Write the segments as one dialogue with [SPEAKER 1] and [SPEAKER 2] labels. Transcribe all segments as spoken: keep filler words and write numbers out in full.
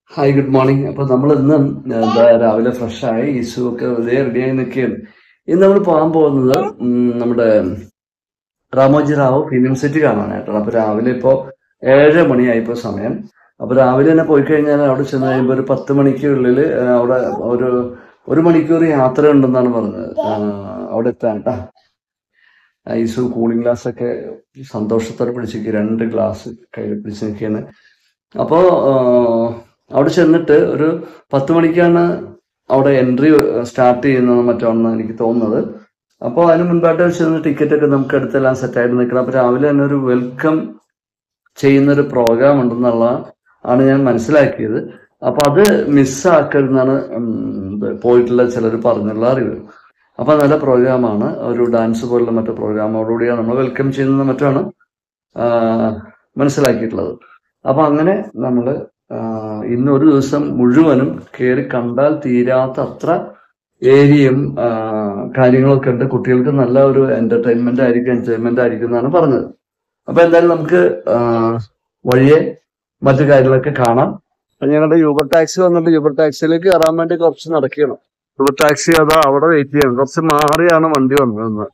[SPEAKER 1] Hi good morning. അപ്പൊ നമ്മൾ ഇന്ന് എന്താ രാവിലെ ഫ്രഷായി ഇസു ഒക്കെ ഇതേ റെഡിയായി നിൽക്കുകയാണ്. ഇന്ന് നമ്മൾ പോകാൻ പോകുന്നത് ഉം, നമ്മുടെ രാമോജി റാവു ഫിലിം സിറ്റി കാണാനായിട്ടാണ്. അപ്പൊ രാവിലെ ഇപ്പോ ഏഴര മണിയായിപ്പോ സമയം. അപ്പൊ രാവിലെ തന്നെ പോയി കഴിഞ്ഞാൽ അവിടെ ചെന്ന് കഴിയുമ്പോൾ ഒരു പത്ത് മണിക്കുള്ളിൽ അവിടെ ഒരു ഒരു മണിക്കൂർ യാത്ര ഉണ്ടെന്നാണ് പറഞ്ഞത്. ആ, അവിടെ എത്താൻ ട്ടാ. ഐസു കൂളിംഗ് ഗ്ലാസ് ഒക്കെ സന്തോഷത്തോടെ പിടിച്ചിരിക്കുക, രണ്ട് ഗ്ലാസ് കയ്യിൽ പിടിച്ച് നിൽക്കുകയാണ്. അപ്പോ ആ, അവിടെ ചെന്നിട്ട് ഒരു പത്ത് മണിക്കാണ് അവിടെ എൻട്രി സ്റ്റാർട്ട് ചെയ്യുന്നത് മറ്റാണെന്ന് എനിക്ക് തോന്നുന്നത്. അപ്പോൾ അതിന് മുൻപായിട്ട് ചെന്ന് ടിക്കറ്റ് ഒക്കെ നമുക്ക് അടുത്തെല്ലാം സെറ്റായിട്ട് നിൽക്കണം. അപ്പൊ രാവിലെ തന്നെ ഒരു വെൽക്കം ചെയ്യുന്ന ഒരു പ്രോഗ്രാം ഉണ്ടെന്നുള്ള ആണ് ഞാൻ മനസ്സിലാക്കിയത്. അപ്പൊ അത് മിസ്സാക്കരുതെന്നാണ് ഉം, ഇത് പോയിട്ടുള്ള ചിലർ പറഞ്ഞുള്ള അറിവ്. അപ്പൊ നല്ല പ്രോഗ്രാമാണ്, ഒരു ഡാൻസ് പോലുള്ള മറ്റു പ്രോഗ്രാമോടുകൂടിയാണ് നമ്മൾ വെൽക്കം ചെയ്യുന്നത് മറ്റാണ് ആ, മനസ്സിലാക്കിയിട്ടുള്ളത്. അപ്പൊ അങ്ങനെ നമ്മള് ആ, ഇന്ന് ഒരു ദിവസം മുഴുവനും കയറി കണ്ടാൽ തീരാത്ത അത്ര ഏരിയയും ആ, കാര്യങ്ങളൊക്കെ ഉണ്ട്. കുട്ടികൾക്ക് നല്ല ഒരു എന്റർടൈൻമെന്റ് ആയിരിക്കും, എൻജോയ്മെന്റ് ആയിരിക്കും എന്നാണ് പറഞ്ഞത്. അപ്പൊ എന്തായാലും നമുക്ക് ആ, വഴിയെ മറ്റു കാര്യങ്ങളൊക്കെ കാണാം. അപ്പൊ ഞങ്ങളുടെ യൂബർ ടാക്സി വന്നിട്ട് യൂബർ ടാക്സിയിലേക്ക് കയറാൻ വേണ്ടി കുറച്ച് നടക്കണം. യൂബർ ടാക്സി അതാ അവിടെ വെയിറ്റ് ചെയ്യണം. കുറച്ച് മാറിയാണ് വണ്ടി വന്നത്.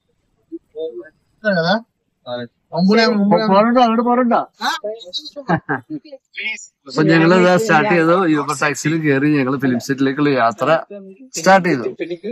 [SPEAKER 1] പോരണ്ട, അങ്ങോട്ട് പോരണ്ട. അപ്പൊ ഞങ്ങൾ ഇതാ സ്റ്റാർട്ട് ചെയ്തു. യൂബർ ടാക്സിയിൽ കയറി ഞങ്ങൾ ഫിലിം സിറ്റിയിലേക്കുള്ള യാത്ര സ്റ്റാർട്ട് ചെയ്തു.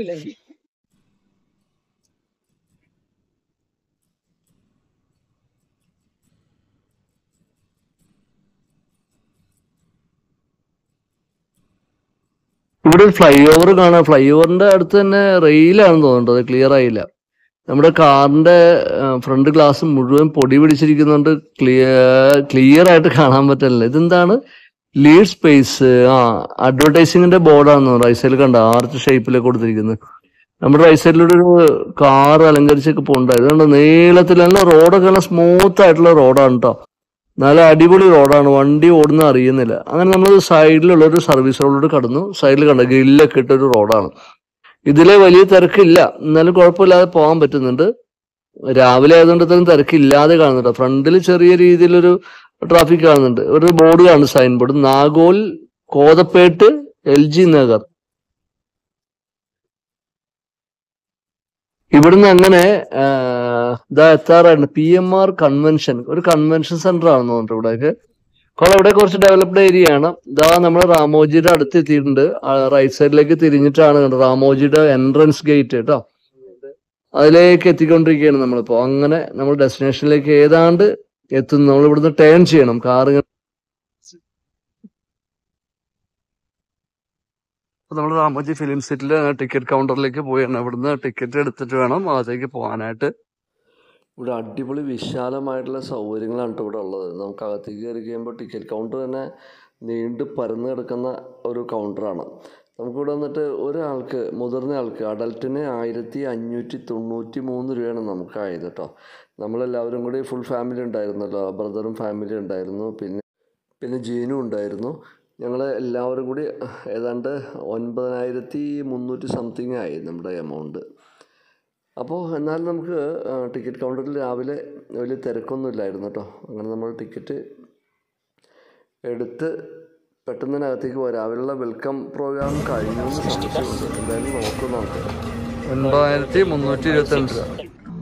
[SPEAKER 1] ഇവിടെ ഒരു ഫ്ലൈ ഓവർ കാണാം. ഫ്ലൈ ഓവറിന്റെ അടുത്ത് തന്നെ റെയിലാണെന്ന് തോന്നുന്നുണ്ട്, അത് ക്ലിയർ ആയില്ല. നമ്മുടെ കാറിന്റെ ഫ്രണ്ട് ഗ്ലാസ് മുഴുവൻ പൊടി പിടിച്ചിരിക്കുന്നുണ്ട്, ക്ലിയർ ക്ലിയർ ആയിട്ട് കാണാൻ പറ്റില്ല. ഇതെന്താണ്? Lead space. ആ, അഡ്വർടൈസിങ്ങിന്റെ ബോർഡാണെന്ന് റൈറ്റ് സൈഡിൽ കണ്ട ആർച്ച് ഷേപ്പിലൊക്കെ കൊടുത്തിരിക്കുന്നത്. നമ്മുടെ റൈറ്റ് സൈഡിലൂടെ ഒരു കാർ അലങ്കരിച്ചൊക്കെ പോകണ്ട. ഇതുകൊണ്ട് നീളത്തിലല്ല, റോഡൊക്കെ നല്ല സ്മൂത്ത് ആയിട്ടുള്ള റോഡാണ് കേട്ടോ. നല്ല അടിപൊളി റോഡാണ്, വണ്ടി ഓടുന്ന അറിയുന്നില്ല. അങ്ങനെ നമ്മൾ സൈഡിലുള്ള ഒരു സർവീസ് റോഡിലൂടെ കടന്നു. സൈഡിൽ കണ്ട ഗ്രില്ലൊക്കെ ഇട്ടൊരു റോഡാണ്. ഇതിലെ വലിയ തിരക്കില്ല, എന്നാലും കുഴപ്പമില്ലാതെ പോകാൻ പറ്റുന്നുണ്ട്. രാവിലെ ആയതുകൊണ്ട് തന്നെ തിരക്കില്ലാതെ കാണുന്നുണ്ട്. ഫ്രണ്ടിൽ ചെറിയ രീതിയിലൊരു ട്രാഫിക് കാണുന്നുണ്ട്. ഒരു ബോർഡ് കാണുന്നു, sign board, Nagole Kothapet L G Nagar. ഇവിടുന്ന് അങ്ങനെ ആ, ഇതാ എത്താറായിരുന്നു പി എം ആർ കൺവെൻഷൻ. ഒരു കൺവെൻഷൻ സെന്റർ ആണെന്ന് തോന്നുന്നു ഇവിടെയൊക്കെ. അപ്പോൾ ഇവിടെ കുറച്ച് ഡെവലപ്ഡ് ഏരിയ ആണ്. ഇതാ നമ്മൾ റാമോജിയുടെ അടുത്ത് എത്തിയിട്ടുണ്ട്. റൈറ്റ് സൈഡിലേക്ക് തിരിഞ്ഞിട്ടാണ് കണ്ടത് റാമോജിയുടെ എൻട്രൻസ് ഗേറ്റ് കേട്ടോ. അതിലേക്ക് എത്തിക്കൊണ്ടിരിക്കുകയാണ് നമ്മളിപ്പോ. അങ്ങനെ നമ്മൾ ഡെസ്റ്റിനേഷനിലേക്ക് ഏതാണ്ട് എത്തുന്നു. നമ്മൾ ഇവിടുന്ന് ടേൺ ചെയ്യണം കാറ്. നമ്മൾ റാമോജി ഫിലിം സിറ്റിയിലെ ടിക്കറ്റ് കൗണ്ടറിലേക്ക് പോയാണ്. ഇവിടുന്ന് ടിക്കറ്റ് എടുത്തിട്ട് വേണം അകത്തേക്ക് പോകാനായിട്ട്. ഇവിടെ അടിപൊളി വിശാലമായിട്ടുള്ള സൗകര്യങ്ങളാണ് കേട്ടോ ഇവിടെ ഉള്ളത്. നമുക്ക് അകത്തേക്ക് കയറി കഴിയുമ്പോൾ ടിക്കറ്റ് കൗണ്ടർ തന്നെ നീണ്ടു പരന്ന് കിടക്കുന്ന ഒരു കൗണ്ടറാണ്. നമുക്കിവിടെ വന്നിട്ട് ഒരാൾക്ക്, മുതിർന്ന ആൾക്ക് അഡൽട്ടിന് ആയിരത്തി അഞ്ഞൂറ്റി തൊണ്ണൂറ്റി മൂന്ന് രൂപയാണ് നമുക്കായത് കേട്ടോ. നമ്മളെല്ലാവരും കൂടി ഫുൾ ഫാമിലി ഉണ്ടായിരുന്നല്ലോ, ബ്രദറും ഫാമിലി ഉണ്ടായിരുന്നു, പിന്നെ പിന്നെ ജീനും ഉണ്ടായിരുന്നു. ഞങ്ങൾ എല്ലാവരും കൂടി ഏതാണ്ട് ഒൻപതിനായിരത്തി മുന്നൂറ്റി സംതിങ് ആയി നമ്മുടെ എമൗണ്ട്. അപ്പോൾ എന്നാലും നമുക്ക് ടിക്കറ്റ് കൗണ്ടറിൽ രാവിലെ വലിയ തിരക്കൊന്നും ഇല്ലായിരുന്നു കേട്ടോ. അങ്ങനെ നമ്മൾ ടിക്കറ്റ് എടുത്ത് പെട്ടെന്ന് തന്നെ അകത്തേക്ക് പോകാം. രാവിലെയുള്ള വെൽക്കം പ്രോഗ്രാം കഴിഞ്ഞു എന്ന് സംശയമുണ്ട്. എന്തായാലും നോക്കും നമുക്ക്. ഒൻപതിനായിരത്തി മുന്നൂറ്റി ഇരുപത്തിരണ്ട് രൂപ.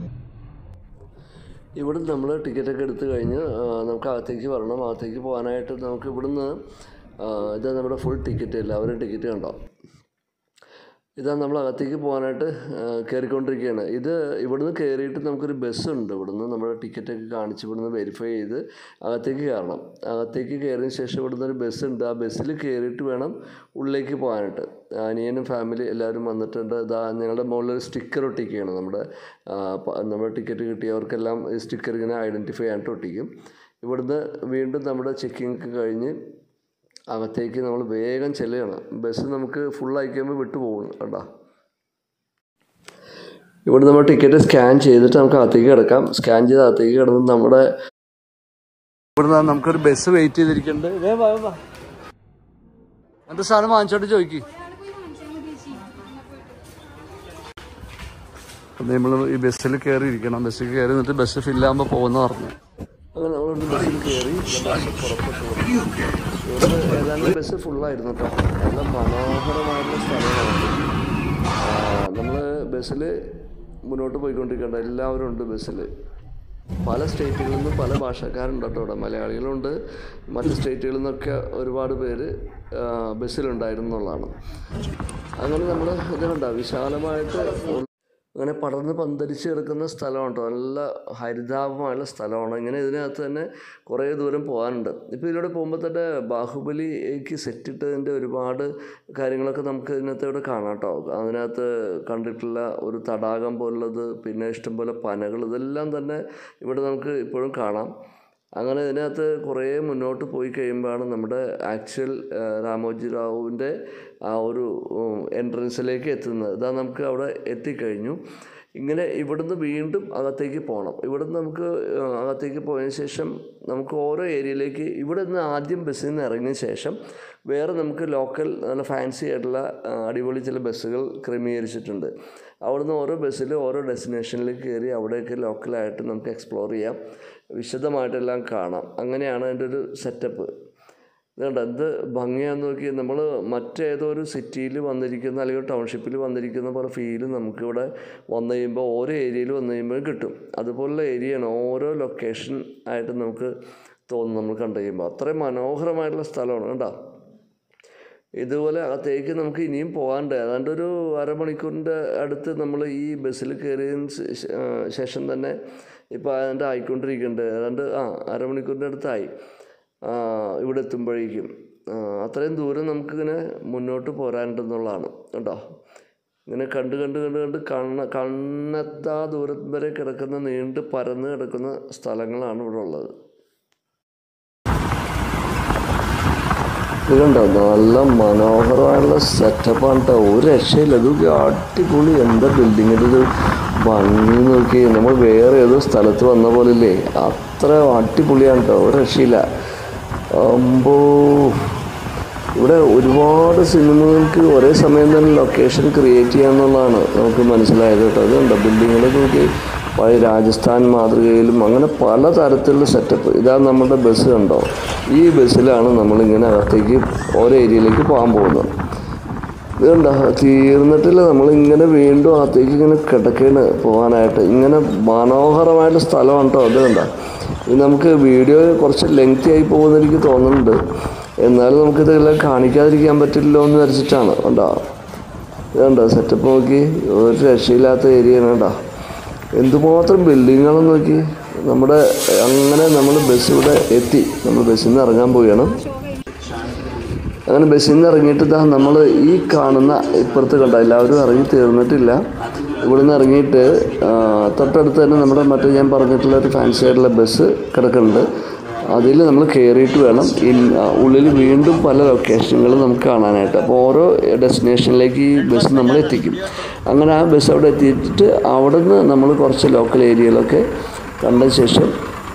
[SPEAKER 1] ഇവിടെ നമ്മൾ ടിക്കറ്റൊക്കെ എടുത്തു കഴിഞ്ഞ് നമുക്ക് അകത്തേക്ക് വരണം. അകത്തേക്ക് പോകാനായിട്ട് നമുക്ക് ഇവിടുന്ന് ഇത് നമ്മുടെ ഫുൾ ടിക്കറ്റ്, എല്ലാവരും ടിക്കറ്റ് കണ്ടോ. ഇതാ നമ്മൾ അകത്തേക്ക് പോകാനായിട്ട് കയറിക്കൊണ്ടിരിക്കുകയാണ്. ഇത് ഇവിടുന്ന് കയറിയിട്ട് നമുക്കൊരു ബസ്സുണ്ട്. ഇവിടുന്ന് നമ്മുടെ ടിക്കറ്റൊക്കെ കാണിച്ച് ഇവിടുന്ന് വെരിഫൈ ചെയ്ത് അകത്തേക്ക് കയറണം. അകത്തേക്ക് കയറിയതിന് ശേഷം ഇവിടുന്ന് ഒരു ബസ്സുണ്ട്. ആ ബസ്സിൽ കയറിയിട്ട് വേണം ഉള്ളിലേക്ക് പോകാനായിട്ട്. അനിയനും ഫാമിലി എല്ലാവരും വന്നിട്ടുണ്ട്. ഇതാ ഞങ്ങളുടെ മുകളിലൊരു സ്റ്റിക്കർ ഒട്ടിക്കുകയാണ്. നമ്മുടെ നമ്മുടെ ടിക്കറ്റ് കിട്ടിയവർക്കെല്ലാം ഈ സ്റ്റിക്കർ ഇങ്ങനെ ഐഡൻറ്റിഫൈ ആയിട്ട് ഒട്ടിക്കും. ഇവിടുന്ന് വീണ്ടും നമ്മുടെ ചെക്കിങ് ഒക്കെ കഴിഞ്ഞ് അകത്തേക്ക് നമ്മൾ വേഗം ചെല്ലുകയാണ്. ബസ് നമുക്ക് ഫുള്ളായി കഴിയുമ്പോൾ വിട്ടു പോകുന്നു കേട്ടോ. ഇവിടെ നമ്മൾ ടിക്കറ്റ് സ്കാൻ ചെയ്തിട്ട് നമുക്ക് അകത്തേക്ക് കിടക്കാം. സ്കാൻ ചെയ്ത് അകത്തേക്ക് കിടന്ന് നമ്മുടെ ഇവിടെ നമുക്കൊരു ബസ് വെയിറ്റ് ചെയ്തിരിക്കുന്നുണ്ട്. എന്റെ സാധനം വാങ്ങിച്ചോട്ട് ചോദിക്കും. നമ്മൾ ഈ ബസ്സിൽ കയറി ഇരിക്കണം. ബസ്സിൽ കയറി എന്നിട്ട് ബസ് ഫില്ലാകുമ്പോൾ പോകുന്ന പറഞ്ഞു. അങ്ങനെ നമ്മൾ ബസ്സിൽ കയറി പുറപ്പെട്ടു. ഇവിടുന്ന് ഏതാണ്ട് ബസ് ഫുള്ളായിരുന്നു കേട്ടോ. നല്ല മനോഹരമായിട്ടുള്ള സ്ഥലമാണ്. നമ്മൾ ബസ്സിൽ മുന്നോട്ട് പോയിക്കൊണ്ടിരിക്കേണ്ട എല്ലാവരും ഉണ്ട് ബസ്സിൽ. പല സ്റ്റേറ്റുകളിൽ നിന്നും പല ഭാഷക്കാരുണ്ട് കേട്ടോ. ഇവിടെ മലയാളികളുണ്ട്, മറ്റ് സ്റ്റേറ്റുകളിൽ നിന്നൊക്കെ ഒരുപാട് പേര് ബസ്സിലുണ്ടായിരുന്നു എന്നുള്ളതാണ്. അങ്ങനെ നമ്മൾ ഇതുണ്ടാവും വിശാലമായിട്ട് അങ്ങനെ പടർന്ന് പന്തലിച്ച് കിടക്കുന്ന സ്ഥലമാണ് കേട്ടോ. നല്ല ഹരിതാപമായുള്ള സ്ഥലമാണ്. ഇങ്ങനെ ഇതിനകത്ത് തന്നെ കുറേ ദൂരം പോകാനുണ്ട്. ഇപ്പോൾ ഇതിലൂടെ പോകുമ്പോൾ തന്നെ ബാഹുബലിക്ക് സെറ്റിട്ടതിൻ്റെ ഒരുപാട് കാര്യങ്ങളൊക്കെ നമുക്ക് ഇതിനകത്ത് ഇവിടെ കാണാം കേട്ടോ. അതിനകത്ത് കണ്ടിട്ടുള്ള ഒരു തടാകം പോലുള്ളത്, പിന്നെ ഇഷ്ടംപോലെ പനകൾ, ഇതെല്ലാം തന്നെ ഇവിടെ നമുക്ക് ഇപ്പോഴും കാണാം. അങ്ങനെ ഇതിനകത്ത് കുറേ മുന്നോട്ട് പോയി കഴിയുമ്പോഴാണ് നമ്മുടെ ആക്ച്വൽ രാമോജി റാവുവിൻ്റെ ആ ഒരു എൻട്രൻസിലേക്ക് എത്തുന്നത്. ഇതാ നമുക്ക് അവിടെ എത്തിക്കഴിഞ്ഞു. ഇങ്ങനെ ഇവിടുന്ന് വീണ്ടും അകത്തേക്ക് പോകണം. ഇവിടുന്ന് നമുക്ക് അകത്തേക്ക് പോയതിന് ശേഷം നമുക്ക് ഓരോ ഏരിയയിലേക്ക് ഇവിടെ നിന്ന് ആദ്യം ബസ്സിൽ നിന്ന് ഇറങ്ങിയ ശേഷം വേറെ നമുക്ക് ലോക്കൽ നല്ല ഫാൻസി ആയിട്ടുള്ള അടിപൊളി ചില ബസ്സുകൾ ക്രമീകരിച്ചിട്ടുണ്ട്. അവിടുന്ന് ഓരോ ബസ്സിൽ ഓരോ ഡെസ്റ്റിനേഷനിലേക്ക് കയറി അവിടെയൊക്കെ ലോക്കലായിട്ട് നമുക്ക് എക്സ്പ്ലോർ ചെയ്യാം, വിശദമായിട്ടെല്ലാം കാണാം. അങ്ങനെയാണ് അതിൻ്റെ ഒരു സെറ്റപ്പ്. ഇതുകൊണ്ട് എന്ത് ഭംഗിയാന്ന് നോക്കി. നമ്മൾ മറ്റേതോ ഒരു സിറ്റിയിൽ വന്നിരിക്കുന്ന അല്ലെങ്കിൽ ടൗൺഷിപ്പിൽ വന്നിരിക്കുന്ന പോലെ ഫീല് നമുക്കിവിടെ വന്നു കഴിയുമ്പോൾ ഓരോ ഏരിയയിൽ വന്നു കഴിയുമ്പോൾ കിട്ടും. അതുപോലുള്ള ഏരിയയാണ് ഓരോ ലൊക്കേഷൻ ആയിട്ട് നമുക്ക് തോന്നും നമ്മൾ കണ്ടു കഴിയുമ്പോൾ. അത്രയും മനോഹരമായിട്ടുള്ള സ്ഥലമാണ് കേട്ടോ. ഇതുപോലെ അകത്തേക്ക് നമുക്ക് ഇനിയും പോകാനുണ്ട്. ഏതാണ്ട് ഒരു അരമണിക്കൂറിൻ്റെ അടുത്ത് നമ്മൾ ഈ ബസ്സിൽ കയറിയതിന് ശേഷം തന്നെ ഇപ്പോൾ അതിൻ്റെ ആയിക്കൊണ്ടിരിക്കുന്നുണ്ട്. ഏതാണ്ട് ആ അരമണിക്കൂറിൻ്റെ അടുത്തായി ഇവിടെ എത്തുമ്പോഴേക്കും. അത്രയും ദൂരം നമുക്കിങ്ങനെ മുന്നോട്ട് പോരാനുണ്ടെന്നുള്ളതാണ് കേട്ടോ. ഇങ്ങനെ കണ്ട് കണ്ട് കണ്ട് കണ്ട് കണ്ണ കണ്ണെത്താ ദൂരം വരെ കിടക്കുന്ന നീണ്ട് പരന്ന് കിടക്കുന്ന സ്ഥലങ്ങളാണ് ഇവിടെ ഉള്ളത്. ഇതുണ്ടോ, നല്ല മനോഹരമായുള്ള സെറ്റപ്പാണ് കേട്ടോ. ഒരു രക്ഷയില്ല. ഇത് അടിപൊളി. എന്താ ബിൽഡിങ്ങിൻ്റെ ഒരു ഭംഗി നോക്കി. നമ്മൾ വേറെ ഏതോ സ്ഥലത്ത് വന്ന പോലെ ഇല്ലേ, അത്ര അടിപൊളിയാണ് കേട്ടോ. ഒരു രക്ഷയില്ല. അമ്പോ ഇവിടെ ഒരുപാട് സിനിമകൾക്ക് ഒരേ സമയം തന്നെ ലൊക്കേഷൻ ക്രിയേറ്റ് ചെയ്യാന്നുള്ളതാണ് നമുക്ക് മനസ്സിലായത് കേട്ടോ. അതുകൊണ്ടോ ബിൽഡിങ്ങുകൾ നോക്കി പഴയ രാജസ്ഥാൻ മാതൃകയിലും അങ്ങനെ പല തരത്തിലുള്ള സെറ്റപ്പ്. ഇതാ നമ്മുടെ ബസ് കണ്ടോ. ഈ ബസ്സിലാണ് നമ്മളിങ്ങനെ അകത്തേക്ക് ഓരോ ഏരിയയിലേക്ക് പോകാൻ പോകുന്നത്. ഇതുണ്ടോ തീർന്നിട്ടില്ല. നമ്മളിങ്ങനെ വീണ്ടും അകത്തേക്ക് ഇങ്ങനെ കിടക്കാണ് പോകാനായിട്ട്. ഇങ്ങനെ മനോഹരമായിട്ട് സ്ഥലമാണ് കേട്ടോ. അത് കണ്ടോ. ഇത് നമുക്ക് വീഡിയോ കുറച്ച് ലെങ്തി ആയി പോകുമെന്ന് എനിക്ക് തോന്നുന്നുണ്ട്. എന്നാലും നമുക്കിതെല്ലാം കാണിക്കാതിരിക്കാൻ പറ്റില്ലല്ലോ എന്ന് വിചാരിച്ചിട്ടാണ് കണ്ടോ. ഇതുണ്ടോ സെറ്റപ്പ് നോക്കി. ഒരു രക്ഷയില്ലാത്ത ഏരിയയാണ് കേട്ടോ. എന്തുമാത്രം ബിൽഡിങ്ങുകളെന്ന് നോക്കി. നമ്മുടെ അങ്ങനെ നമ്മൾ ബസ് ഇവിടെ എത്തി. നമ്മൾ ബസ്സിൽ നിന്ന് ഇറങ്ങാൻ പോവുകയാണ്. അങ്ങനെ ബസ്സിൽ നിന്ന് ഇറങ്ങിയിട്ട് ഇതാ നമ്മൾ ഈ കാണുന്ന ഇപ്പുറത്ത് കണ്ട എല്ലാവരും ഇറങ്ങി തീർന്നിട്ടില്ല. ഇവിടെ നിന്ന് ഇറങ്ങിയിട്ട് തൊട്ടടുത്ത് തന്നെ നമ്മുടെ മറ്റേ ഞാൻ പറഞ്ഞിട്ടുള്ള ഒരു ഫാൻസി ആയിട്ടുള്ള ബസ് കിടക്കുന്നുണ്ട്. അതിൽ നമ്മൾ കയറിയിട്ട് വേണം ഉള്ളിൽ വീണ്ടും പല ലൊക്കേഷനുകൾ നമുക്ക് കാണാനായിട്ട്. അപ്പോൾ ഓരോ ഡെസ്റ്റിനേഷനിലേക്ക് ഈ ബസ് നമ്മൾ എത്തിക്കും. അങ്ങനെ ആ ബസ് അവിടെ എത്തിയിട്ട് അവിടെ നിന്ന് നമ്മൾ കുറച്ച് ലോക്കൽ ഏരിയകളൊക്കെ കണ്ട ശേഷം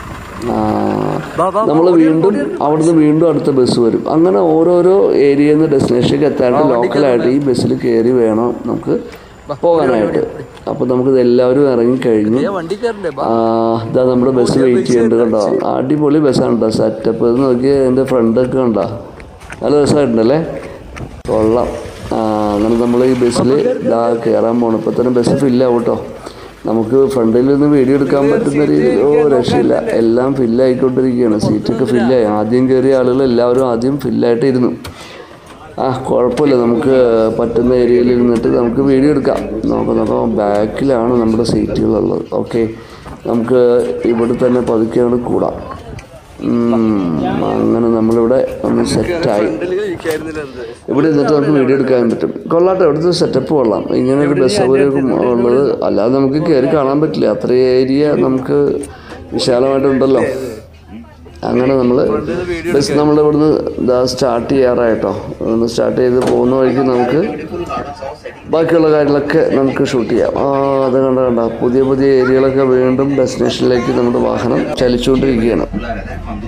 [SPEAKER 1] നമ്മൾ വീണ്ടും അവിടുന്ന് വീണ്ടും അടുത്ത ബസ് വരും. അങ്ങനെ ഓരോരോ ഏരിയയിൽ നിന്ന് ഡെസ്റ്റിനേഷനിലേക്ക് എത്താനായിട്ട് ലോക്കലായിട്ട് ഈ ബസ്സിൽ കയറി വേണം നമുക്ക് പോകാനായിട്ട്. അപ്പോൾ നമുക്കിത് എല്ലാവരും ഇറങ്ങിക്കഴിഞ്ഞു. ഇതാ നമ്മുടെ ബസ് വെയിറ്റ് ചെയ്യുന്നുണ്ട് കണ്ടോ. അടിപൊളി ബസ്സാണ് കേട്ടോ. സെറ്റപ്പ് ഇത് നോക്കിയാൽ എൻ്റെ ഫ്രണ്ടൊക്കെ കണ്ടോ. നല്ല രസമായിട്ടുണ്ടല്ലേ. കൊള്ളാം. അങ്ങനെ നമ്മൾ ഈ ബസ്സിൽ ഇതാ കയറാൻ പോകണം. ഇപ്പോൾ തന്നെ ബസ് ഫില്ലാവും കേട്ടോ. നമുക്ക് ഫ്രണ്ടിൽ നിന്ന് വീഡിയോ എടുക്കാൻ പറ്റുന്ന രീതിയിൽ ഓ രക്ഷയില്ല. എല്ലാം ഫില്ലായിക്കൊണ്ടിരിക്കുകയാണ്. സീറ്റൊക്കെ ഫില്ലായി. ആദ്യം കയറിയ ആളുകൾ എല്ലാവരും ആദ്യം ഫില്ലായിട്ട് ഇരുന്നു. ആ കുഴപ്പമില്ല. നമുക്ക് പറ്റുന്ന ഏരിയയിൽ ഇരുന്നിട്ട് നമുക്ക് വീഡിയോ എടുക്കാം. നോക്കാം നോക്കാം. ബാക്കിലാണ് നമ്മുടെ സീറ്റുകളുള്ളത്. ഓക്കെ, നമുക്ക് ഇവിടെ തന്നെ പതുക്കെയാണ് കൂടാം. അങ്ങനെ നമ്മളിവിടെ ഒന്ന് സെറ്റായി. ഇവിടെ നിന്നിട്ട് നമുക്ക് വീഡിയോ എടുക്കാൻ പറ്റും. കൊള്ളാട്ടെ. ഇവിടുത്തെ സെറ്റപ്പ് കൊള്ളാം. ഇങ്ങനെ ഒരു ബസ് സൗകര്യം ഉള്ളത് അല്ലാതെ നമുക്ക് കയറി കാണാൻ പറ്റില്ല. അത്ര ഏരിയ നമുക്ക് വിശാലമായിട്ടുണ്ടല്ലോ. അങ്ങനെ നമ്മൾ ബസ് നമ്മൾ ഇവിടുന്ന് ഇതാ സ്റ്റാർട്ട് ചെയ്യാറായിട്ടോ. ഒന്ന് സ്റ്റാർട്ട് ചെയ്ത് പോകുന്ന വഴിക്ക് നമുക്ക് ബാക്കിയുള്ള കാര്യങ്ങളൊക്കെ നമുക്ക് ഷൂട്ട് ചെയ്യാം. ആ അത് കണ്ട കണ്ട പുതിയ പുതിയ ഏരിയകളൊക്കെ വീണ്ടും ഡെസ്റ്റിനേഷനിലേക്ക് നമ്മുടെ വാഹനം ചലിച്ചുകൊണ്ടിരിക്കുകയാണ്.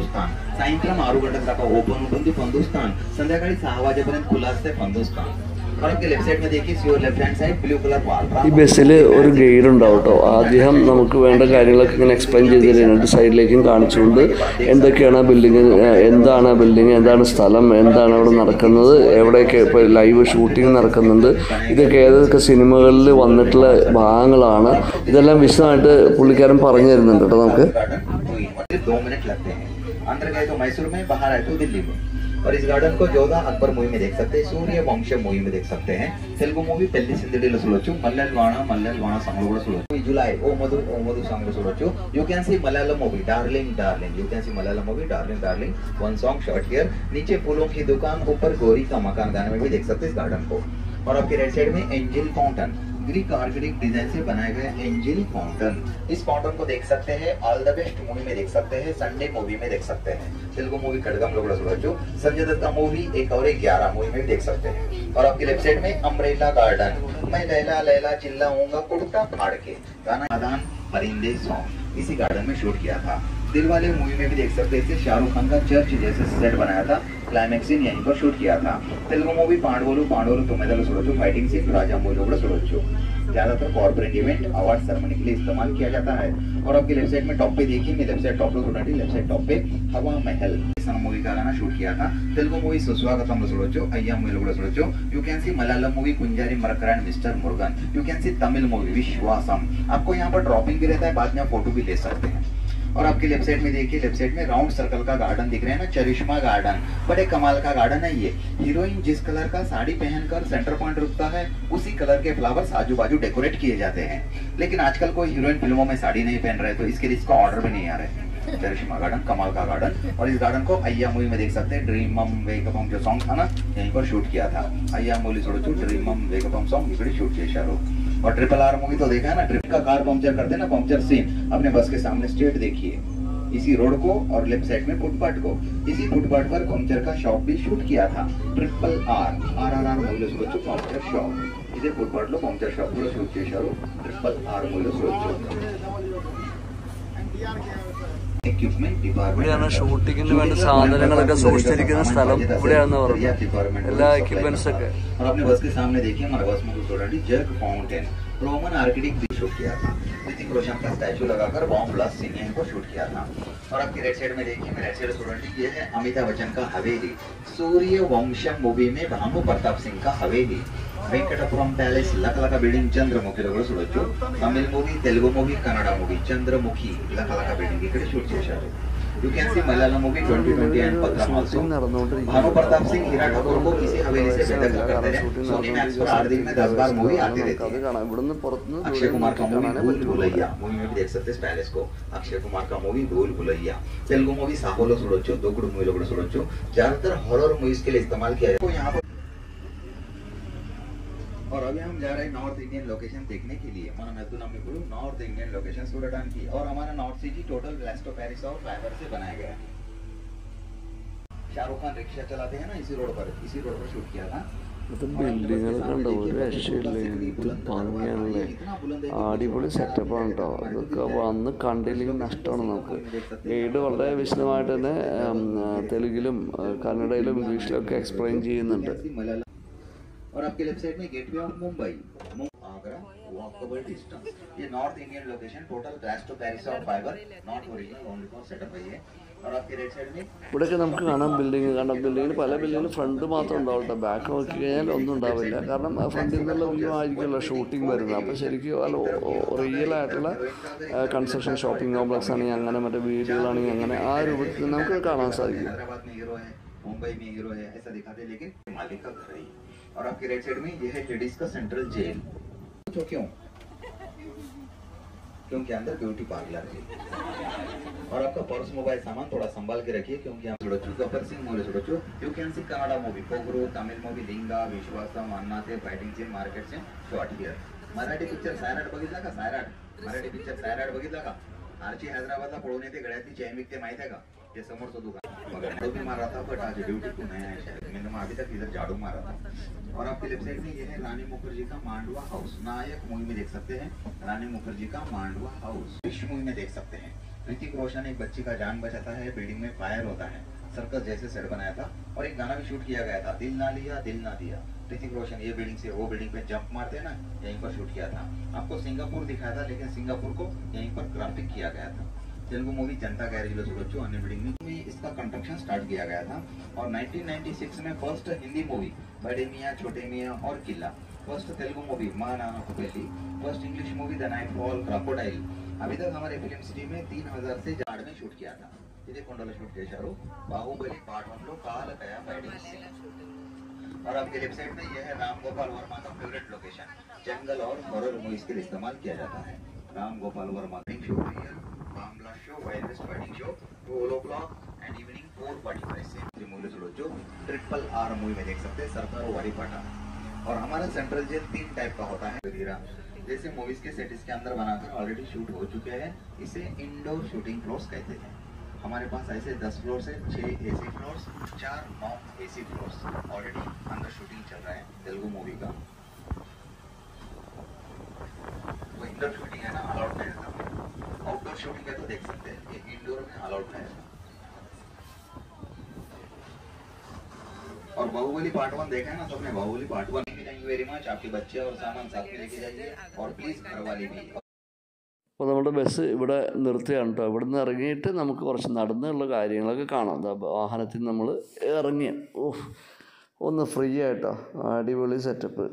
[SPEAKER 2] सायंकाळी आरू गंटक ओपन होऊन ती फंदुस्तान संध्याकाळी सहा वाजेपर्यंत खुला असते फंदुस्तान. और आपके लेफ्ट साइड में देखिए your left hand side blue colour wall.
[SPEAKER 1] ഈ ബസ്സിൽ ഒരു ഗൈഡ് ഉണ്ടാവും കേട്ടോ. അദ്ദേഹം നമുക്ക് വേണ്ട കാര്യങ്ങളൊക്കെ ഇങ്ങനെ എക്സ്പ്ലെയിൻ ചെയ്ത് തരുന്നുണ്ട്. സൈഡിലേക്കും കാണിച്ചുകൊണ്ട് എന്തൊക്കെയാണ് ബിൽഡിങ്, എന്താണ് ബിൽഡിങ്, എന്താണ് സ്ഥലം, എന്താണ് അവിടെ നടക്കുന്നത്, എവിടെയൊക്കെ ഇപ്പോൾ ലൈവ് ഷൂട്ടിംഗ് നടക്കുന്നുണ്ട്, ഇതൊക്കെ ഏതൊക്കെ സിനിമകളിൽ വന്നിട്ടുള്ള ഭാഗങ്ങളാണ്, ഇതെല്ലാം വിശദമായിട്ട് പുള്ളിക്കാരൻ പറഞ്ഞു തരുന്നുണ്ട് കേട്ടോ നമുക്ക്.
[SPEAKER 2] दो मिनट लगते हैं। अंदर गए तो मैसूर में, बाहर आए तो दिल्ली में। और इस गार्डन को जोधा अकबर मूवी में देख सकते हैं, सूर्य वंश मूवी में देख सकते हैं, तेलुगु मूवी पेल्ली सिंदडीलो చూడొచ్చు, మల్లెల్వాణ మల్లెల్వాణ సాంగ్ కూడా చూడొచ్చు, జులై ఓ మధు ఓ మధు సాంగ్ చూడొచ్చు. You can see Malayalam movie darling darling, you can see Malayalam movie darling darling, one song shot here. नीचे फूलों की दुकान, ऊपर गोरी का मकान गाने में भी देख सकते हैं इस गार्डन को. और आपके राइट साइड में angel fountain, Greek architect design से बनाए गए एंजल फाउंटेन. इस फाउंटेन को देख सकते हैं ऑल द बेस्ट मूवी में देख सकते हैं, संडे मूवी में देख सकते हैं, तेलुगु मूवी खड़गम लोगड़ा सुरजो, संजय दत्त का मूवी एक और एक ग्यारह मूवी में भी देख सकते हैं. और आपके लेफ्ट साइड में अम्ब्रेला गार्डन, मैं लैला लैला चिल्लाऊंगा कुर्ता फाड़ के, गाना आदान परिंदे सॉन्ग इसी गार्डन में शूट किया था. दिलवाले मूवी में भी देख सकते थे, शाहरुख खान का चर्च जैसे सेट बनाया था, क्लाइमैक्स सीन यहीं पर शूट किया था. तेलुगु मूवी पांडवोलु पांडवोलु तुम्हें सुरजो, फाइटिंग सीन राजा मूवी लोगड़ा सुरजो. ज्यादातर कॉर्पोरेट इवेंट अवार्ड सेरेमनी के लिए इस्तेमाल किया जाता है. और आपके लेफ्ट साइड में टॉप पे देखिए, मैं लेफ्ट साइड टॉप पे उठाती, लेफ्ट साइड टॉप पे हवा महल मूवी का गाना शूट किया था. तेलुगु मूवी सुस्वागतम చూడొచ్చు, అయ్యా మూవీ కూడా చూడొచ్చు. You can see Malayalam movie Kunjali Marakkar mister Murugan, you can see Tamil movie Viswasam. आपको यहाँ पर ड्रॉपिंग भी रहता है, बाद में आप फोटो भी ले सकते हैं. और आपके लेफ्ट साइड में देखिए, लेफ्ट साइड में राउंड सर्कल का गार्डन दिख रहे हैं ना, चरिश्मा गार्डन, बड़े कमाल का गार्डन है ये. हीरोइन जिस कलर का साड़ी पहनकर सेंटर पॉइंट रुकता है, उसी कलर के फ्लावर्स आजू बाजू डेकोरेट किए जाते हैं. लेकिन आजकल कोई हीरोइन फिल्मों में साड़ी नहीं पहन रहे, तो इसके लिए इसका ऑर्डर भी नहीं आ रहे. चरिश्मा गार्डन कमाल का गार्डन. और इस गार्डन को अय्या मूवी में देख सकते हैं, ड्रीमम वेकअपम जो सॉन्ग था ना, यहीं पर शूट किया था. अय्या मूवी చూడొచ్చు, ड्रीमम वेकअपम सॉन्ग ఇక్కడ शूट చేశారు. और ट्रिपल आर मूवी तो देखा है ना, ट्रिप का कार पंक्चर करते हैं ना, पंक्चर सीन अपने बस के सामने स्ट्रेट देखिए, इसी रोड को और लेफ्ट साइड में फुटपाथ को, इसी फुटपाथ पर पंक्चर का शॉप भी शूट किया था. Triple R R R R movie చూడొచ్చు, పంక్చర్ షాప్ ఇదే ఫుట్పాత్ లో పంక్చర్ షాప్ కూడా షూట్ చేశారు. ట్రిपल आर మూవీ చూడొచ్చు. equipment
[SPEAKER 1] ഇവിടെയാണ്
[SPEAKER 2] department
[SPEAKER 1] ഷൂട്ടിങ്ങിന് വേണ്ട സാധനങ്ങളൊക്കെ സൂക്ഷിച്ചിരിക്കുന്ന സ്ഥലം ഇവിടെയാണെന്ന് പറഞ്ഞു, എല്ലാ എക്യുപ്മെന്റ്സ് ഒക്കെ.
[SPEAKER 2] और अपने बस के सामने देखिए, हमारे बस में कुछ already jug fountain Roman architect भी शूट किया था. ऋतिक रोशन का स्टैचू लगाकर बॉम्ब ब्लास्ट सीन यहीं पर शूट किया था. और आपकी राइट साइड में देखिए, मेरे राइट साइड स्टूडेंट ये है अमिताभ बच्चन का हवेली, सूर्य वंशम मूवी में भानु प्रताप सिंह का हवेली. वेंकटपुरम पैलेस लकलक बिल्डिंग चंद्रमुखी लोगड़ा చూడొచ్చు. Tamil movie, Telugu movie, Kannada movie Chandramukhi Lakalaka building ఇక్కడ షూట్ చేశారు. You can see Malayalam movie twenty twenty and Pathram also. Bhanu Pratap Singh Heera Thakur को किसी हवेली से बेदखल करते हैं. सोनी मैक्स पर आठ दिन में दस बार मूवी आती रहती है. अक्षय कुमार का मूवी भूल भुलैया मूवी में भी देख सकते हैं पैलेस को. अक्षय कुमार का मूवी भूल भुलैया. तेलुगु मूवी साहोलो చూడొచ్చు, దూకుడు మూవీ కూడా చూడొచ్చు. ज्यादातर हॉरर मूवीज के लिए इस्तेमाल किया है. तो यहाँ पर और अभी हम जा रहे हैं नॉर्थ इंडियन लोकेशन देखने के लिए. మనం వెళ్తున్నాం ఇప్పుడు नॉर्थ इंडियन लोकेशन చూడడానికి. और हमारा north city total blast of Paris और फाइबर से बनाया गया है. शाहरुख खान रिक्शा चलाते हैं ना, इसी रोड पर इसी रोड पर शूट किया था.
[SPEAKER 1] ബിൽഡിങ്ങുകളൊക്കെ ഉണ്ട്, ഒരു രക്ഷയില്ല, എന്ത് ഭംഗിയാണല്ലേ, അടിപൊളി സെറ്റപ്പാണ് കേട്ടോ. ഇതൊക്കെ വന്ന് കണ്ടില്ലെങ്കിൽ നഷ്ടമാണ് നമുക്ക്. ഗൈഡ് വളരെ വിശദമായിട്ട് തന്നെ തെലുങ്കിലും കന്നഡയിലും ഇംഗ്ലീഷിലും ഒക്കെ എക്സ്പ്ലെയിൻ ചെയ്യുന്നുണ്ട്.
[SPEAKER 2] और आपके लेफ्ट साइड में gateway of Mumbai, Agra, walkable distance. ये north Indian location total glass to Paris और fibre, not original, only for setup है ये. और आपके राइट साइड में
[SPEAKER 1] ഇവിടെയൊക്കെ നമുക്ക് കാണാം ബിൽഡിംഗ് കാണാം. ബിൽഡിങ്ങിന് പല ബിൽഡിങ്ങിന് ഫ്രണ്ട് മാത്രം ഉണ്ടാവും കേട്ടോ, ബാക്ക് നോക്കി കഴിഞ്ഞാൽ ഒന്നും ഉണ്ടാവില്ല. കാരണം ഫ്രണ്ടിൽ നിന്നുള്ള വ്യൂ ആയിരിക്കുമല്ലോ ഷൂട്ടിംഗ് വരുന്നത്. അപ്പോൾ ശരിക്കും അല്ല റിയൽ ആയിട്ടുള്ള കൺസ്ട്രക്ഷൻ ഷോപ്പിംഗ് കോംപ്ലക്സ് ആണെങ്കിൽ അങ്ങനെ, മറ്റേ വീടുകളാണെങ്കിൽ അങ്ങനെ, ആ രൂപത്തിൽ നമുക്ക് കാണാൻ സാധിക്കും.
[SPEAKER 2] मुंबई में हीरो है ऐसा दिखाते, लेकिन मालिक का घर है. और आपके राइट साइड में ये है लेडीज का सेंट्रल जेल. तो क्यों? क्योंकि अंदर ब्यूटी पार्लर है. और आपका पर्स, मोबाइल, सामान थोड़ा संभाल के रखिए, क्योंकि आप చూడొచ్చు గబ్బర్ సింగ్ మూవీ చూడొచ్చు. You can see Kannada movie Pogaru, Tamil movie Lingaa, Viswasam, Annaatthe, fighting scene, market scene shot here. Marathi picture Sairat बघितला का? सायराट मराठी पिक्चर सायराट बघितला का? आरची हैदराबादला पळून येते, गळ्यातली चैन विकते, माहित आहे का? ये समोरचं दुकान मगर भी मारा था, बट आज ड्यूटी को नया है शायद. मैंने अभी तक इधर झाड़ू मारा था. और आपके लेफ्ट साइड में ये है रानी मुखर्जी का मांडवा हाउस. नायक मूवी में देख सकते हैं रानी मुखर्जी का मांडवा हाउस. विश्व मूवी में देख सकते हैं ऋतिक रोशन एक बच्ची का जान बचाता है, बिल्डिंग में फायर होता है. सर्कस जैसे सेट बनाया था और एक गाना भी शूट किया गया था, दिल ना लिया दिल ना दिया। ऋतिक रोशन ये बिल्डिंग से वो बिल्डिंग पे जंप मारते ना, यहीं पर शूट किया था। आपको सिंगापुर दिखाया था, लेकिन सिंगापुर को यहीं पर ग्राफिक किया गया था। तेलुगु मूवी जनता गैरेज చూడొచ్చు अन्य बिल्डिंग में इसका कंस्ट्रक्शन स्टार्ट किया गया था। और नाइनटीन नाइंटी सिक्स में फर्स्ट हिंदी मूवी बड़े मियाँ छोटे मियाँ और किला, फर्स्ट तेलुगु मूवी माँ नाना कुपेली, first English movie the night fall crocodile. अभी तक हमारे फिल्म सिटी में तीन हजार से जाड़ में शूट किया था। इधे కొండలో शूट చేశారు। बाहुबली पार्ट वन लो काल गया फाइटिंग सीन। और आपके लेफ्ट साइड में यह है राम गोपाल वर्मा का फेवरेट लोकेशन। जंगल और हॉरर मूवीज के लिए इस्तेमाल किया जाता है। Ram Gopal Varma show Bangla show wild west fighting show two clock and evening four forty five से मूवी చూడొచ్చు। ट्रिपल आर मूवी में देख सकते हैं सरकार वारीपाटा। और हमारा सेंट्रल जेल तीन टाइप का होता है। जैसे मूवीज के सेट इसके अंदर बनाकर ऑलरेडी शूट हो चुके हैं, इसे इंडोर शूटिंग फ्लोर्स कहते हैं। हमारे पास ऐसे दस फ्लोर से छह एसी फ्लोर्स, चार नॉन एसी फ्लोर्स ऑलरेडी अंदर शूटिंग चल रहा है तेलुगु मूवी का। वो इंडोर शूटिंग है ना, अलाउड नहीं रहता। आउटडोर शूटिंग है तो देख सकते हैं, ये इंडोर में अलाउड नहीं है। और बाहुबली पार्ट वन देखा है ना, तो अपने Baahubali part one. Thank you very much. आपके बच्चे और सामान साथ में लेके जाइए और प्लीज घर वाले भी।
[SPEAKER 1] അപ്പോൾ നമ്മുടെ ബസ് ഇവിടെ നിർത്തിയാണ് കേട്ടോ. ഇവിടെ നിന്ന് ഇറങ്ങിയിട്ട് നമുക്ക് കുറച്ച് നടന്നുള്ള കാര്യങ്ങളൊക്കെ കാണാം. വാഹനത്തിൽ നമ്മൾ ഇറങ്ങിയ ഓഹ് ഒന്ന് ഫ്രീ ആയിട്ടോ, അടിപൊളി സെറ്റപ്പ്.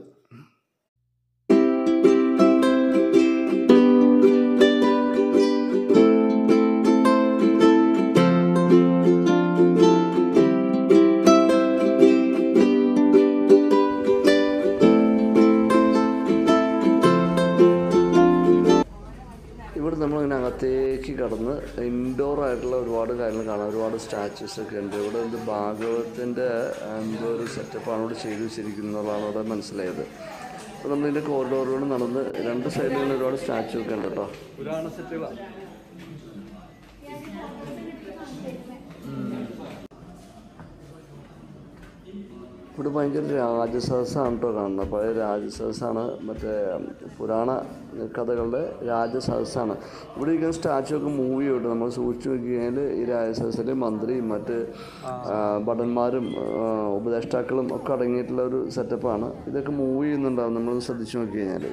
[SPEAKER 1] ഇവിടെ നമ്മളിങ്ങനെ അകത്തേക്ക് കടന്ന് ഇൻഡോർ ആയിട്ടുള്ള ഒരുപാട് കാര്യങ്ങൾ കാണാം. ഒരുപാട് സ്റ്റാച്യൂസ് ഒക്കെ ഉണ്ട്. ഇവിടെ എന്ത് ഭാഗവത്തിൻ്റെ എന്തോ ഒരു സെറ്റപ്പാണ് ഇവിടെ ചെയ്തു വെച്ചിരിക്കുന്നതാണ് ഇവിടെ മനസ്സിലായത്. അപ്പോൾ നമ്മളിതിൻ്റെ കോറിഡോറുകൾ നടന്ന് രണ്ട് സൈഡിലും ഒരുപാട് സ്റ്റാച്ചു ഒക്കെ ഉണ്ട് കേട്ടോ. പുരാണ സെറ്റുകളാണ്. ഇവിടെ ഭയങ്കര രാജസദസ്സാണ് കേട്ടോ കാണുന്നത്. പഴയ രാജസദസ്സാണ്, മറ്റേ പുരാണ കഥകളുടെ രാജസദസ്സാണ്. ഇവിടെ ഇരിക്കുന്ന സ്റ്റാച്ചു ഒക്കെ മൂവ് ചെയ്യും. നമ്മൾ സൂക്ഷിച്ച് നോക്കി കഴിഞ്ഞാൽ ഈ രാജസദസ്സിൽ മന്ത്രിയും മറ്റ് ഭടന്മാരും ഉപദേഷ്ടാക്കളും ഒക്കെ അടങ്ങിയിട്ടുള്ള ഒരു സെറ്റപ്പാണ്. ഇതൊക്കെ മൂവ് ചെയ്യുന്നുണ്ടാവും നമ്മൾ ശ്രദ്ധിച്ച് നോക്കി കഴിഞ്ഞാൽ.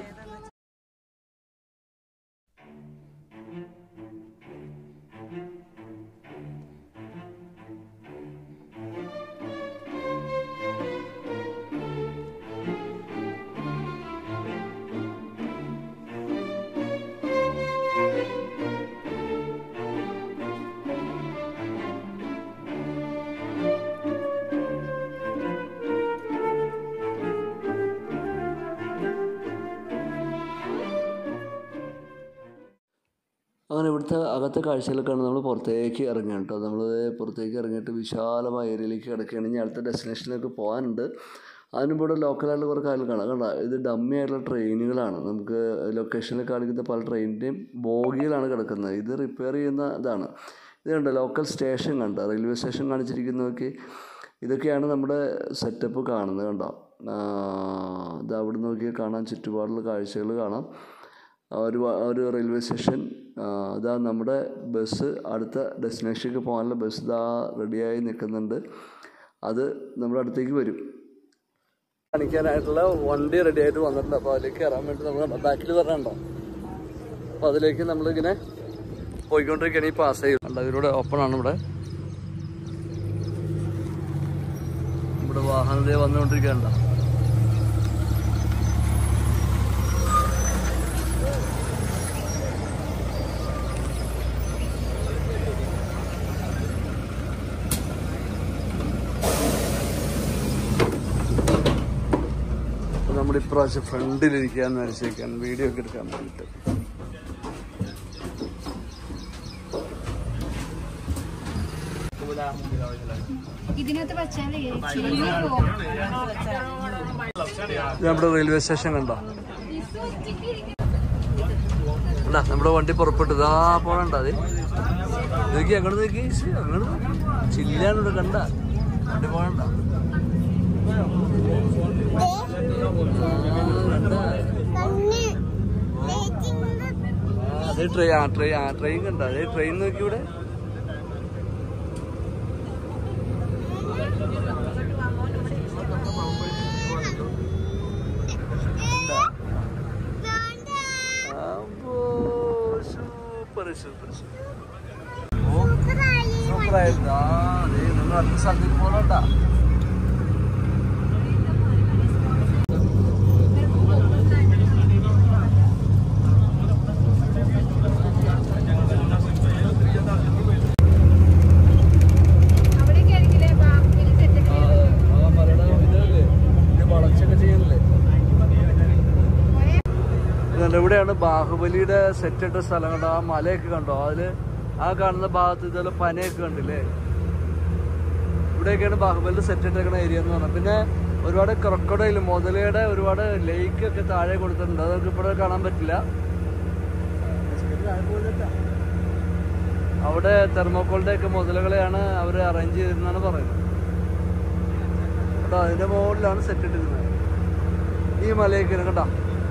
[SPEAKER 1] അങ്ങനെ ഇവിടുത്തെ അകത്തെ കാഴ്ചകളൊക്കെയാണ് നമ്മൾ പുറത്തേക്ക് ഇറങ്ങുകയാണ് കേട്ടോ. നമ്മൾ പുറത്തേക്ക് ഇറങ്ങിയിട്ട് വിശാലമായ ഏരിയയിലേക്ക് കിടക്കുകയാണ്. ഇനി അടുത്ത ഡെസ്റ്റിനേഷനിലേക്ക് പോകാനുണ്ട്. അതിനുമ്പോൾ ഇവിടെ ലോക്കലായിട്ടുള്ള കുറേ കാര്യങ്ങൾ കാണാം. കണ്ട ഇത് ഡമ്മി ആയിട്ടുള്ള ട്രെയിനുകളാണ്. നമുക്ക് ലൊക്കേഷനിൽ കാണിക്കുന്ന പല ട്രെയിനിൻ്റെയും ബോഗിയിലാണ് കിടക്കുന്നത്. ഇത് റിപ്പയർ ചെയ്യുന്ന ഇതാണ്. ഇത് കണ്ട ലോക്കൽ സ്റ്റേഷൻ കണ്ട, റെയിൽവേ സ്റ്റേഷൻ കാണിച്ചിരിക്കുന്നതൊക്കെ ഇതൊക്കെയാണ് നമ്മുടെ സെറ്റപ്പ് കാണുന്നത്. കണ്ടോ, ഇത് അവിടെ നോക്കിയാൽ കാണാൻ ചുറ്റുപാടുള്ള കാഴ്ചകൾ കാണാം. ഒരു ഒരു റെയിൽവേ സ്റ്റേഷൻ. ഇതാ നമ്മുടെ ബസ് അടുത്ത ഡെസ്റ്റിനേഷനിലേക്ക് പോകാനുള്ള ബസ് ഇതാ റെഡിയായി നിൽക്കുന്നുണ്ട്. അത് നമ്മുടെ അടുത്തേക്ക് വരും. കാണിക്കാനായിട്ടുള്ള വണ്ടി റെഡി ആയിട്ട് വന്നിട്ടുണ്ട്. അപ്പോൾ അതിലേക്ക് കയറാൻ വേണ്ടി നമ്മൾ ബാക്കിൽ പറഞ്ഞുണ്ടോ, അപ്പോൾ അതിലേക്ക് നമ്മളിങ്ങനെ പോയിക്കൊണ്ടിരിക്കുകയാണ്. ഈ പാസ് ചെയ്യുന്നുണ്ട്, അതിലൂടെ ഓപ്പണാണ്. ഇവിടെ ഇവിടെ വാഹനത്തെ വന്നുകൊണ്ടിരിക്കുകയുണ്ടോ. നമ്മൾ ഇപ്രാവശ്യം ഫ്രണ്ടിലിരിക്കാന്ന് വിചാരിച്ചേക്കാൻ വീഡിയോ ഒക്കെ എടുക്കാൻ വേണ്ടിയിട്ട്. നമ്മുടെ റെയിൽവേ സ്റ്റേഷൻ കണ്ടോ, അല്ല നമ്മുടെ വണ്ടി പുറപ്പെട്ടത് ആ പോണണ്ട. അത് നോക്കി അങ്ങോട്ട് നോക്കി അങ്ങോട്ട് ചില്ലാണ്ട് കണ്ട വണ്ടി പോകണ്ട. അതേ ട്രെയിൻ ആ ട്രെയിൻ ആ ട്രെയിൻ കണ്ട, അതേ ട്രെയിൻ നോക്കി ഇവിടെ സൂപ്പർ സൂപ്പറായിരുന്നു. ആ അതെ, നിങ്ങൾ അടുത്ത സ്ഥലത്തേക്ക് പോകണോട്ടാ. ഇവിടെയാണ് ബാഹുബലിയുടെ സെറ്റ് ഇട്ട സ്ഥലം കണ്ടോ. ആ മലയൊക്കെ കണ്ടോ, അതില് ആ കാണുന്ന ഭാഗത്ത് ഇതുപോലെ പനയൊക്കെ കണ്ടില്ലേ. ഇവിടെയൊക്കെയാണ് ബാഹുബലിയുടെ സെറ്റ് ഇട്ടേക്കുന്ന ഏരിയ എന്ന് പറഞ്ഞത്. പിന്നെ ഒരുപാട് ക്രൊക്കഡൈൽ മുതലയുടെ ഒരുപാട് ലേക്ക് ഒക്കെ താഴെ കൊടുത്തിട്ടുണ്ട്. അതൊക്കെ ഇവിടെ കാണാൻ പറ്റില്ല. അവിടെ തെർമോക്കോളിന്റെ ഒക്കെ മുതലുകളെയാണ് അവർ അറേഞ്ച് ചെയ്തിരുന്നാണ് പറയുന്നത് കേട്ടോ. അതിന്റെ മുകളിലാണ് സെറ്റ് ഇട്ടിരുന്നത്. ഈ മലയൊക്കെയാണ് കേട്ടോ.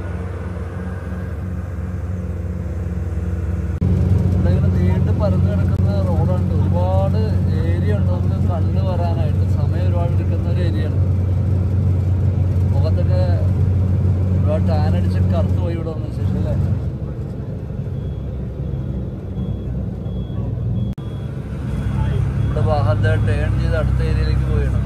[SPEAKER 1] നീണ്ടു പരന്നു കിടക്കുന്ന റോഡുണ്ട്. ഒരുപാട് ഏരിയ ഉണ്ട് നമുക്ക് കണ്ടു വരാനായിട്ട്. സമയം ഒരുപാട് എടുക്കുന്ന ഒരു ഏരിയ ആണ്. മുഖത്തൊക്കെ ഒരുപാട് ടാനടിച്ച് കറുത്ത് പോയി ഇവിടെ വന്നതിന് ശേഷം അല്ലേ. ഇവിടെ വാഹനത്തെ ടേൺ ചെയ്ത് അടുത്ത ഏരിയയിലേക്ക് പോയിടണം.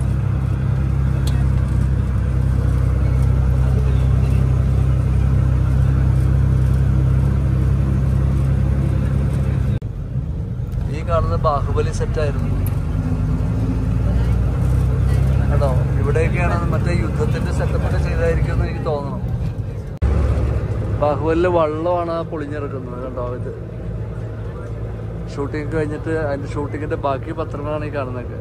[SPEAKER 1] കാണുന്നത് ബാഹുബലി സെറ്റായിരുന്നു കേട്ടോ. ഇവിടെയൊക്കെയാണ് മറ്റേ യുദ്ധത്തിന്റെ സെറ്റപ്പൊക്കെ ചെയ്തായിരിക്കും എന്ന് എനിക്ക് തോന്നണം. ബാഹുബലിലെ വള്ളമാണ് പൊളിഞ്ഞിറക്കുന്നത് കേട്ടോ. ഇത് ഷൂട്ടിങ് കഴിഞ്ഞിട്ട് അതിന്റെ ഷൂട്ടിങ്ങിന്റെ ബാക്കി പത്രങ്ങളാണ് ഈ കാണുന്നതൊക്കെ.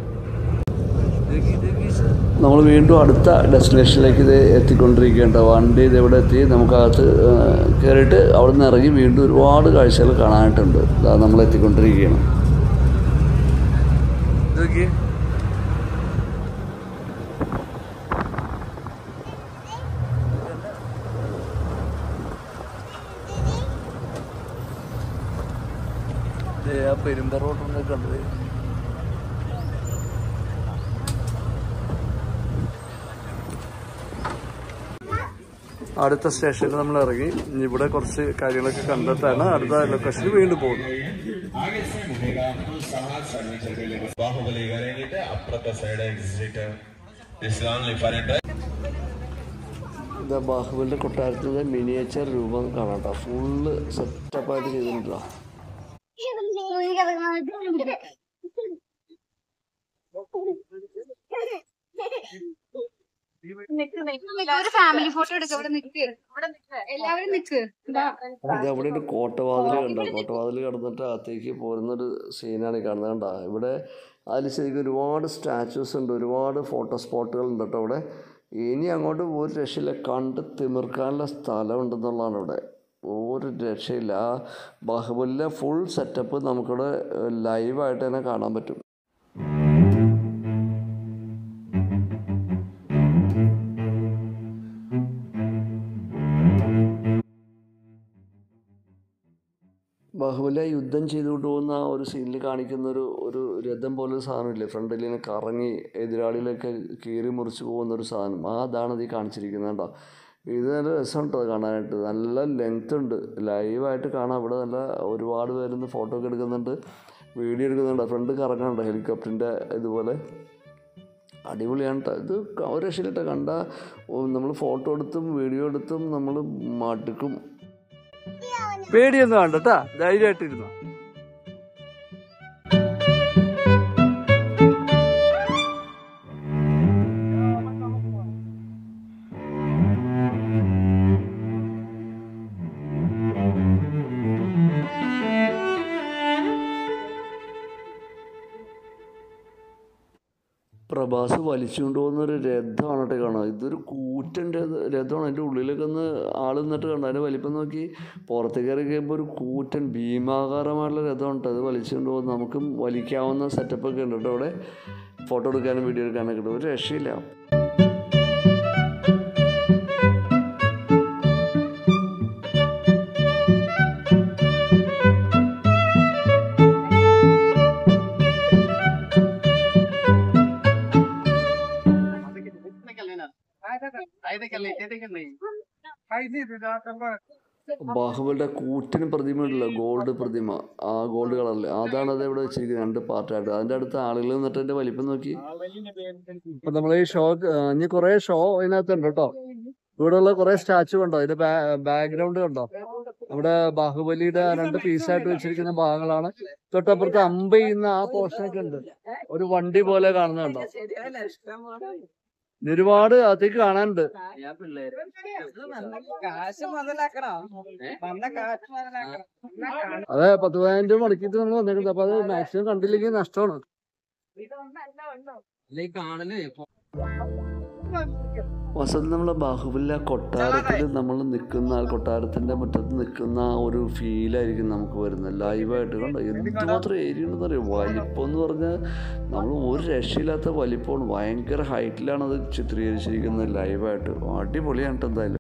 [SPEAKER 1] നമ്മൾ വീണ്ടും അടുത്ത ഡെസ്റ്റിനേഷനിലേക്ക് ഇത് എത്തിക്കൊണ്ടിരിക്കുകയുണ്ട്. വണ്ടി ഇത് എവിടെ എത്തി. നമുക്കകത്ത് കയറിയിട്ട് അവിടെ നിന്ന് ഇറങ്ങി വീണ്ടും ഒരുപാട് കാഴ്ചകൾ കാണാനായിട്ടുണ്ട്. അതാ നമ്മൾ എത്തിക്കൊണ്ടിരിക്കുകയാണ്. ഇതൊക്കെ ആ പെരുമ്പ റോഡൊക്കെ കണ്ടത്. അടുത്ത സ്റ്റേഷനിൽ നമ്മൾ ഇറങ്ങി. ഇവിടെ കുറച്ച് കാര്യങ്ങളൊക്കെ കണ്ടിട്ടാണ് അടുത്ത ലൊക്കേഷനിൽ വീണ്ടും പോകുന്നത്. ഇതാ ബാഹുബലിന്റെ കൊട്ടാരത്തിന്റെ മിനിയേച്ചർ രൂപം കാണാട്ടോ. ഫുള്ള് സെറ്റപ്പായിട്ട് ചെയ്തിട്ടുണ്ടല്ലോ.
[SPEAKER 3] ഫാമിലി ഫോട്ടോ എടുക്കാം. ഇവിടെ നിൽക്ക്, എല്ലാവരും നിൽക്ക്.
[SPEAKER 1] ഇത് അവിടെ ഒരു കോട്ടവാതിൽ കണ്ടോ. കോട്ടവാതിൽ കടന്നിട്ട് അകത്തേക്ക് പോരുന്നൊരു സീനാണ് കാണുന്നത് കണ്ടോ. ഇവിടെ അതിൽ ശരിക്കും ഒരുപാട് സ്റ്റാച്യൂസ് ഉണ്ട്, ഒരുപാട് ഫോട്ടോ സ്പോട്ടുകൾ ഉണ്ട് കേട്ടോ. ഇവിടെ ഇനി അങ്ങോട്ട് ഒരു രക്ഷയില്ല. കണ്ട് തിമിർക്കാനുള്ള സ്ഥലം ഉണ്ടെന്നുള്ളതാണ് ഇവിടെ. ഒരു രക്ഷയില്ല. ആ ബാഹുബലിലെ ഫുൾ സെറ്റപ്പ് നമുക്കിവിടെ ലൈവായിട്ട് തന്നെ കാണാൻ പറ്റും. ബാഹുബലി യുദ്ധം ചെയ്തുകൊണ്ട് പോകുന്ന ആ ഒരു സീനിൽ കാണിക്കുന്നൊരു ഒരു രഥം പോലൊരു സാധനമില്ലേ, ഫ്രണ്ടിൽ ഇങ്ങനെ കറങ്ങി എതിരാളിയിലൊക്കെ കീറി മുറിച്ച് പോകുന്നൊരു സാധനം. ആ അതാണ് ഇത് കാണിച്ചിരിക്കുന്നത് കേട്ടോ. ഇത് നല്ല രസമുണ്ട് കാണാനായിട്ട്. നല്ല ലെങ്ത് ഉണ്ട്. ലൈവായിട്ട് കാണാം. ഇവിടെ നല്ല ഒരുപാട് പേരൊന്ന് ഫോട്ടോ ഒക്കെ എടുക്കുന്നുണ്ട്, വീഡിയോ എടുക്കുന്നുണ്ട്. ഫ്രണ്ട് കറങ്ങുന്നുണ്ട് ഹെലികോപ്റ്ററിൻ്റെ ഇതുപോലെ. അടിപൊളിയാണ് കേട്ടോ. ഇത് ഒരു രക്ഷയിലിട്ട് കണ്ട നമ്മൾ ഫോട്ടോ എടുത്തും വീഡിയോ എടുത്തും നമ്മൾ മടുക്കും. പേടിയൊന്നും വേണ്ട കേട്ടാ, ധൈര്യമായിട്ടിരുന്നു. പ്രഭാസ് വലിച്ചുകൊണ്ട് പോകുന്നൊരു രഥമാണ് കേട്ടോ കാണുക. ഇതൊരു കൂറ്റൻ്റെ രഥമാണ്. അതിൻ്റെ ഉള്ളിലൊക്കെ ഒന്ന് ആൾ നിന്നിട്ട് കണ്ടു. അതിൻ്റെ വലിപ്പം നോക്കി. പുറത്തേക്ക് ഇറങ്ങി കഴിയുമ്പോൾ ഒരു കൂറ്റൻ ഭീമാകാരമായിട്ടുള്ള രഥമാണ് കേട്ടോ. അത് വലിച്ചുകൊണ്ട് പോകുന്നത്. നമുക്കും വലിക്കാവുന്ന സെറ്റപ്പൊക്കെ ഉണ്ട് കേട്ടോ അവിടെ. ഫോട്ടോ എടുക്കാനും വീഡിയോ എടുക്കാനൊക്കെ ഉണ്ട്. ഒരു രക്ഷയില്ല. ബാഹുബലിയുടെ കൂറ്റിന് പ്രതിമ ഉണ്ടല്ലോ, ഗോൾഡ് പ്രതിമ, ആ ഗോൾഡ് കളറിൽ, അതാണ് അത് ഇവിടെ വെച്ചിരിക്കുന്നത് രണ്ട് പാർട്ടായിട്ട്. അതിൻ്റെ അടുത്ത് ആളുകൾ നിന്നിട്ട് എൻ്റെ വലിപ്പം നോക്കി. അപ്പൊ നമ്മൾ ഈ ഷോ ഇനി കുറെ ഷോ ഇതിനകത്തുണ്ട് കേട്ടോ. ഇവിടെ ഉള്ള കുറെ സ്റ്റാച്ചു കണ്ടോ, അതിന്റെ ബാക്ക്ഗ്രൗണ്ട് കണ്ടോ, നമ്മുടെ ബാഹുബലിയുടെ രണ്ട് പീസായിട്ട് വെച്ചിരിക്കുന്ന ഭാഗങ്ങളാണ്. തൊട്ടപ്പുറത്ത് അമ്പ് ചെയ്യുന്ന ആ പോർഷനൊക്കെ ഉണ്ട്, ഒരു വണ്ടി പോലെ കാണുന്നുണ്ടോ. ഇനി ഒരുപാട് അകത്തേക്ക് കാണാനുണ്ട്. അതെ, പത്ത് പതിനായിരം രൂപ മുടക്കിയിട്ട് നമ്മൾ വന്നേക്കുന്നത്. അപ്പൊ അത് മാക്സിമം കണ്ടില്ലെങ്കിൽ നഷ്ടമാണ്. വസന്ത്, നമ്മളെ ബാഹുബലി കൊട്ടാരത്തിൽ നമ്മൾ നിൽക്കുന്ന കൊട്ടാരത്തിന്റെ മുറ്റത്ത് നിൽക്കുന്ന ആ ഒരു ഫീലായിരിക്കും നമുക്ക് വരുന്നത് ലൈവായിട്ട്. കണ്ടോ എന്തുമാത്രം ഏരിയ ഉണ്ടെന്ന് അറിയാം. വലിപ്പം എന്ന് പറഞ്ഞാൽ നമ്മൾ ഒരു രക്ഷയില്ലാത്ത വലിപ്പമാണ്. ഭയങ്കര ഹൈറ്റിലാണ് അത് ചിത്രീകരിച്ചിരിക്കുന്നത് ലൈവായിട്ട്. അടിപൊളിയാണ് എന്തായാലും.